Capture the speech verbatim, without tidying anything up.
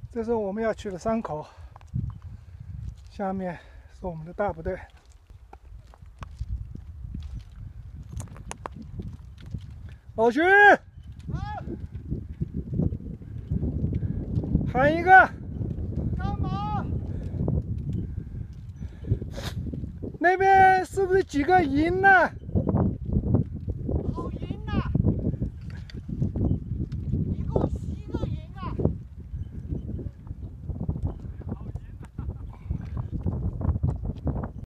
这是我们要去的山口，下面是我们的大部队。老徐，喊一个。 干嘛？ 那边是不是几个营呢？